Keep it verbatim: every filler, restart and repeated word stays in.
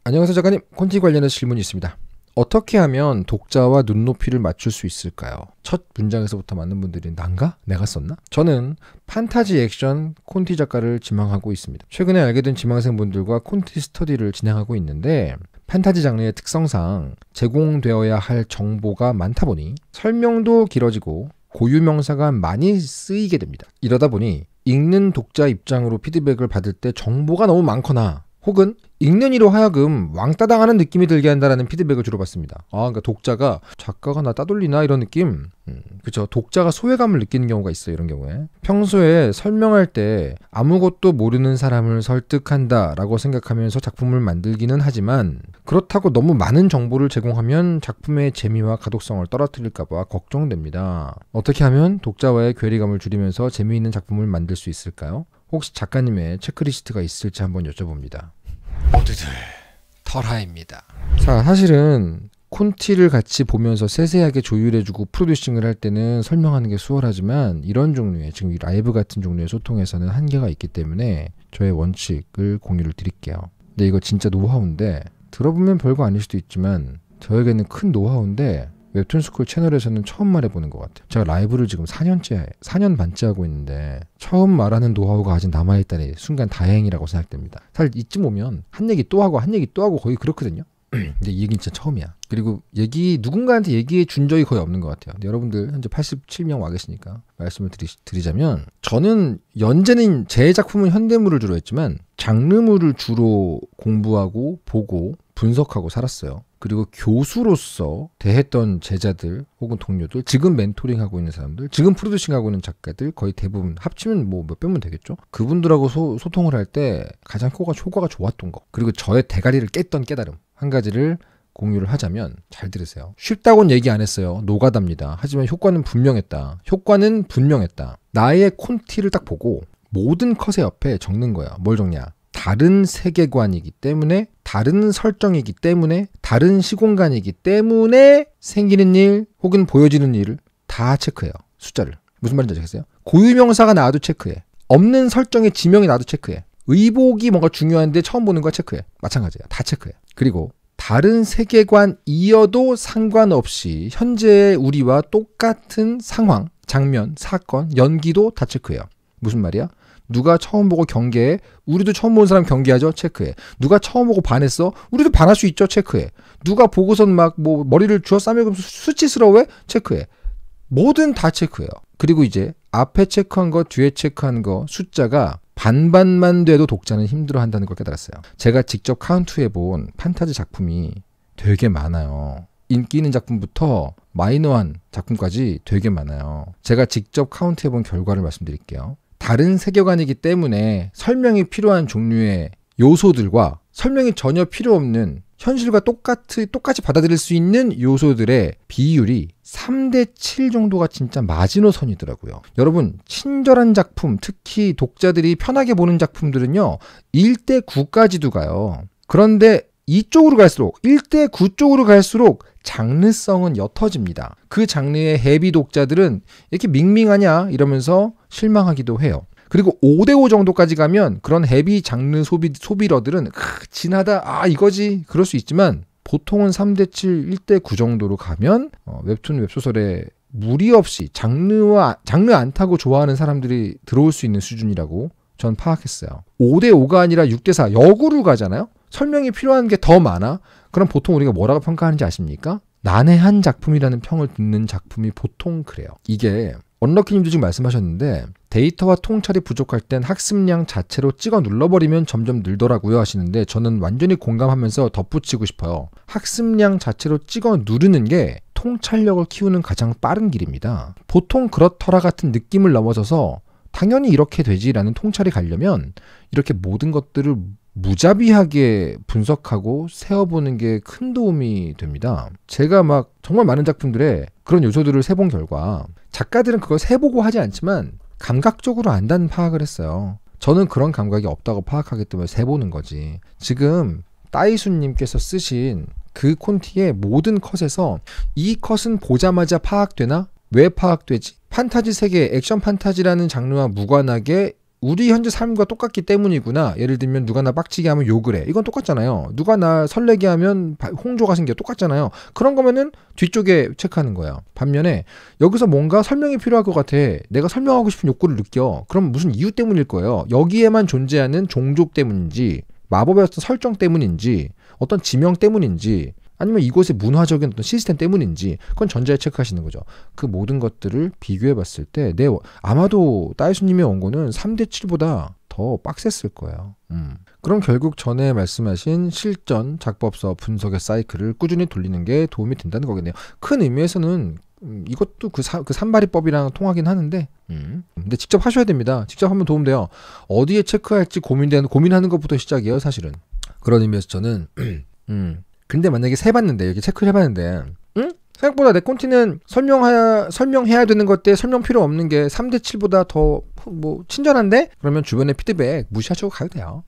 안녕하세요 작가님, 콘티 관련해서 질문이 있습니다. 어떻게 하면 독자와 눈높이를 맞출 수 있을까요? 첫 문장에서부터 맞는 분들이 난가? 내가 썼나? 저는 판타지 액션 콘티 작가를 지망하고 있습니다. 최근에 알게 된 지망생분들과 콘티 스터디를 진행하고 있는데 판타지 장르의 특성상 제공되어야 할 정보가 많다 보니 설명도 길어지고 고유명사가 많이 쓰이게 됩니다. 이러다 보니 읽는 독자 입장으로 피드백을 받을 때 정보가 너무 많거나 혹은 읽는 이로 하여금 왕따 당하는 느낌이 들게 한다는 피드백을 주로 받습니다. 아, 그러니까 독자가 작가가 나 따돌리나 이런 느낌? 음, 그렇죠. 독자가 소외감을 느끼는 경우가 있어요. 이런 경우에 평소에 설명할 때 아무것도 모르는 사람을 설득한다라고 생각하면서 작품을 만들기는 하지만 그렇다고 너무 많은 정보를 제공하면 작품의 재미와 가독성을 떨어뜨릴까봐 걱정됩니다. 어떻게 하면 독자와의 괴리감을 줄이면서 재미있는 작품을 만들 수 있을까요? 혹시 작가님의 체크리스트가 있을지 한번 여쭤봅니다. 모두들 털하입니다. 자, 사실은 콘티를 같이 보면서 세세하게 조율해주고 프로듀싱을 할 때는 설명하는 게 수월하지만 이런 종류의 지금 이 라이브 같은 종류의 소통에서는 한계가 있기 때문에 저의 원칙을 공유를 드릴게요. 근데 이거 진짜 노하우인데 들어보면 별거 아닐 수도 있지만 저에게는 큰 노하우인데 웹툰스쿨 채널에서는 처음 말해보는 것 같아요. 제가 라이브를 지금 사 년째, 사 년 반째 하고 있는데 처음 말하는 노하우가 아직 남아있다니 순간 다행이라고 생각됩니다. 사실 이쯤 오면 한 얘기 또 하고 한 얘기 또 하고 거의 그렇거든요. 근데 이 얘기는 진짜 처음이야. 그리고 얘기 누군가한테 얘기해 준 적이 거의 없는 것 같아요. 근데 여러분들 현재 팔십칠 명 와 계시니까 말씀을 드리, 드리자면 저는 연재는 제 작품은 현대물을 주로 했지만 장르물을 주로 공부하고 보고 분석하고 살았어요. 그리고 교수로서 대했던 제자들 혹은 동료들, 지금 멘토링하고 있는 사람들, 지금 프로듀싱하고 있는 작가들 거의 대부분 합치면 뭐 몇백 명 되겠죠? 그분들하고 소, 소통을 할 때 가장 효과, 효과가 좋았던 거, 그리고 저의 대가리를 깼던 깨달음 한 가지를 공유를 하자면, 잘 들으세요. 쉽다고는 얘기 안 했어요. 노가다입니다. 하지만 효과는 분명했다. 효과는 분명했다. 나의 콘티를 딱 보고 모든 컷의 옆에 적는 거야. 뭘 적냐? 다른 세계관이기 때문에, 다른 설정이기 때문에, 다른 시공간이기 때문에 생기는 일 혹은 보여지는 일을 다 체크해요. 숫자를. 무슨 말인지 아시겠어요? 고유명사가 나와도 체크해. 없는 설정의 지명이 나와도 체크해. 의복이 뭔가 중요한데 처음 보는 거 체크해. 마찬가지야. 다 체크해. 그리고 다른 세계관이어도 상관없이 현재의 우리와 똑같은 상황, 장면, 사건, 연기도 다 체크해요. 무슨 말이야? 누가 처음 보고 경계해? 우리도 처음 본 사람 경계하죠? 체크해. 누가 처음 보고 반했어? 우리도 반할 수 있죠? 체크해. 누가 보고선 막 뭐 머리를 쥐어 싸매면서 수치스러워해? 체크해. 뭐든 다 체크해요. 그리고 이제 앞에 체크한 거, 뒤에 체크한 거 숫자가 반반만 돼도 독자는 힘들어한다는 걸 깨달았어요. 제가 직접 카운트해본 판타지 작품이 되게 많아요. 인기 있는 작품부터 마이너한 작품까지 되게 많아요. 제가 직접 카운트해본 결과를 말씀드릴게요. 다른 세계관이기 때문에 설명이 필요한 종류의 요소들과 설명이 전혀 필요 없는 현실과 똑같이, 똑같이 받아들일 수 있는 요소들의 비율이 삼 대 칠 정도가 진짜 마지노선이더라고요. 여러분, 친절한 작품, 특히 독자들이 편하게 보는 작품들은요, 일 대 구까지도 가요. 그런데 이쪽으로 갈수록, 일 대 구 쪽으로 갈수록 장르성은 옅어집니다. 그 장르의 헤비 독자들은 이렇게 밍밍하냐 이러면서 실망하기도 해요. 그리고 오 대 오 정도까지 가면 그런 헤비 장르 소비, 소비러들은 크, 진하다, 아 이거지, 그럴 수 있지만 보통은 삼 대 칠, 일 대 구 정도로 가면 어, 웹툰, 웹소설에 무리 없이 장르와 장르 안 타고 좋아하는 사람들이 들어올 수 있는 수준이라고 전 파악했어요. 오 대 오가 아니라 육 대 사, 역으로 가잖아요. 설명이 필요한 게 더 많아. 그럼 보통 우리가 뭐라고 평가하는지 아십니까? 난해한 작품이라는 평을 듣는 작품이 보통 그래요. 이게 언럭키님도 지금 말씀하셨는데 데이터와 통찰이 부족할 땐 학습량 자체로 찍어 눌러버리면 점점 늘더라고요 하시는데 저는 완전히 공감하면서 덧붙이고 싶어요. 학습량 자체로 찍어 누르는 게 통찰력을 키우는 가장 빠른 길입니다. 보통 그렇더라 같은 느낌을 넘어서서 당연히 이렇게 되지라는 통찰이 가려면 이렇게 모든 것들을 무자비하게 분석하고 세어보는 게 큰 도움이 됩니다. 제가 막 정말 많은 작품들에 그런 요소들을 세본 결과 작가들은 그걸 세보고 하지 않지만 감각적으로 안다는 파악을 했어요. 저는 그런 감각이 없다고 파악하기 때문에 세보는 거지. 지금 따이수님께서 쓰신 그 콘티의 모든 컷에서 이 컷은 보자마자 파악되나? 왜 파악되지? 판타지 세계, 액션 판타지라는 장르와 무관하게 우리 현재 삶과 똑같기 때문이구나. 예를 들면 누가 나 빡치게 하면 욕을 해. 이건 똑같잖아요. 누가 나 설레게 하면 홍조가 생겨. 똑같잖아요. 그런 거면은 뒤쪽에 체크하는 거예요. 반면에 여기서 뭔가 설명이 필요할 것 같아. 내가 설명하고 싶은 욕구를 느껴. 그럼 무슨 이유 때문일 거예요. 여기에만 존재하는 종족 때문인지, 마법의 어떤 설정 때문인지, 어떤 지명 때문인지, 아니면 이곳의 문화적인 어떤 시스템 때문인지, 그건 전자에 체크하시는 거죠. 그 모든 것들을 비교해 봤을 때 내 아마도 따이수님의 원고는 삼 대 칠보다 더 빡셌을 거예요. 음. 그럼 결국 전에 말씀하신 실전, 작법서, 분석의 사이클을 꾸준히 돌리는 게 도움이 된다는 거겠네요. 큰 의미에서는 음, 이것도 그, 사, 그 산발이법이랑 통하긴 하는데 음. 근데 직접 하셔야 됩니다. 직접 하면 도움돼요. 어디에 체크할지 고민되는, 고민하는 것부터 시작이에요, 사실은. 그런 의미에서 저는 음. 근데 만약에 세봤는데, 여기 체크를 해봤는데, 응? 생각보다 내 콘티는 설명해야, 설명해야 되는 것들 설명 필요 없는 게 삼 대 칠보다 더, 뭐, 친절한데? 그러면 주변의 피드백 무시하시고 가도 돼요.